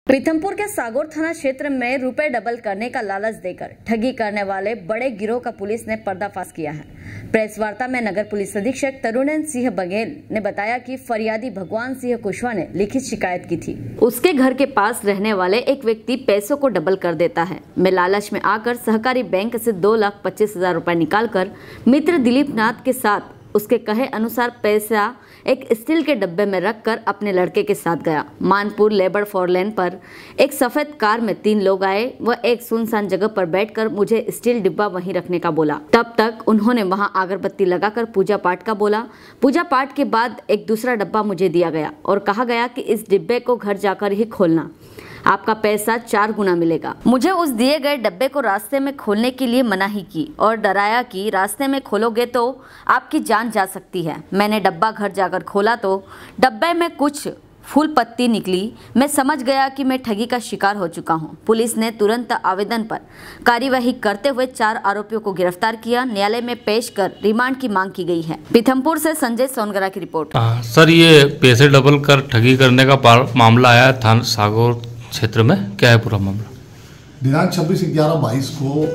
पीथमपुर के सागौर थाना क्षेत्र में रुपए डबल करने का लालच देकर ठगी करने वाले बड़े गिरोह का पुलिस ने पर्दाफाश किया है। प्रेस वार्ता में नगर पुलिस अधीक्षक तरुणेन सिंह बघेल ने बताया कि फरियादी भगवान सिंह कुशवाहा ने लिखित शिकायत की थी। उसके घर के पास रहने वाले एक व्यक्ति पैसों को डबल कर देता है। मैं लालच में आकर सहकारी बैंक से 2,25,000 रुपए निकालकर मित्र दिलीप नाथ के साथ उसके कहे अनुसार पैसा एक स्टील के डब्बे में रखकर अपने लड़के के साथ गया। मानपुर लेबर फोर लेन पर एक सफेद कार में 3 लोग आए। वह एक सुनसान जगह पर बैठकर मुझे स्टील डिब्बा वहीं रखने का बोला। तब तक उन्होंने वहां अगरबत्ती लगाकर पूजा पाठ का बोला। पूजा पाठ के बाद एक दूसरा डब्बा मुझे दिया गया और कहा गया कि इस डिब्बे को घर जाकर ही खोलना, आपका पैसा 4 गुना मिलेगा। मुझे उस दिए गए डब्बे को रास्ते में खोलने के लिए मनाही की और डराया कि रास्ते में खोलोगे तो आपकी जान जा सकती है। मैंने डब्बा घर जाकर खोला तो डब्बे में कुछ फूल पत्ती निकली। मैं समझ गया कि मैं ठगी का शिकार हो चुका हूं। पुलिस ने तुरंत आवेदन पर कार्यवाही करते हुए 4 आरोपियों को गिरफ्तार किया। न्यायालय में पेश कर रिमांड की मांग की गई है। पीथमपुर से संजय सोनगरा की रिपोर्ट। सर, ये पैसे डबल कर ठगी करने का मामला आया थाना सागौर क्षेत्र में, क्या है पूरा मामला? दिनांक 26/11/22 को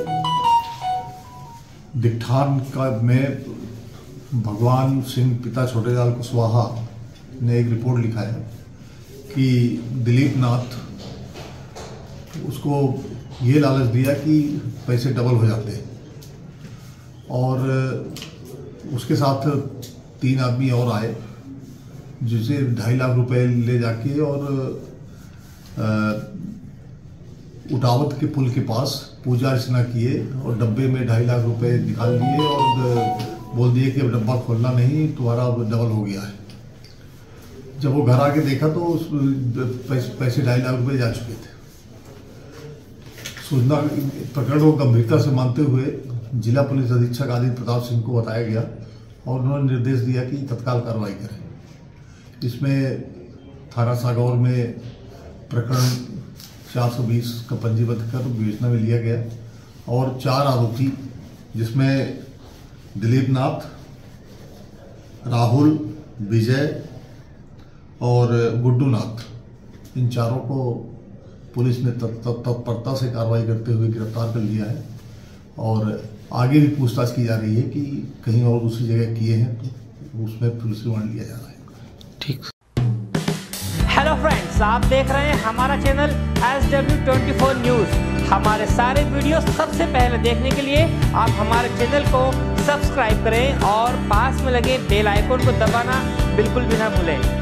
दिट्ठान का में भगवान सिंह पिता छोटेलाल कुशवाहा ने एक रिपोर्ट लिखा है कि दिलीप नाथ उसको ये लालच दिया कि पैसे डबल हो जाते हैं और उसके साथ 3 आदमी और आए जिसे 2.5 लाख रुपए ले जाके और उटावत के पुल के पास पूजा अर्चना किए और डब्बे में 2.5 लाख रुपए निकाल लिए और बोल दिए कि अब डब्बा खोलना नहीं, तुम्हारा डबल हो गया है। जब वो घर आके देखा तो उस पैसे 2.5 लाख रुपए जा चुके थे। सूचना प्रकरण को गंभीरता से मानते हुए जिला पुलिस अधीक्षक आदित्य प्रताप सिंह को बताया गया और उन्होंने निर्देश दिया कि तत्काल कार्रवाई करें। इसमें थाना सागौर में प्रकरण 420 का पंजीबद्ध कर विवेचना में लिया गया और 4 आरोपी जिसमें दिलीप नाथ, राहुल, विजय और गुड्डू नाथ, इन चारों को पुलिस ने तत्परता से कार्रवाई करते हुए गिरफ्तार कर लिया है और आगे भी पूछताछ की जा रही है कि कहीं और दूसरी जगह किए हैं तो उसमें पुलिस रिमांड लिया जा रहा है। ठीक। हेलो फ्रेंड्स, आप देख रहे हैं हमारा चैनल SW24 न्यूज़। हमारे सारे वीडियो सबसे पहले देखने के लिए आप हमारे चैनल को सब्सक्राइब करें और पास में लगे बेल आइकन को दबाना बिल्कुल भी ना भूलें।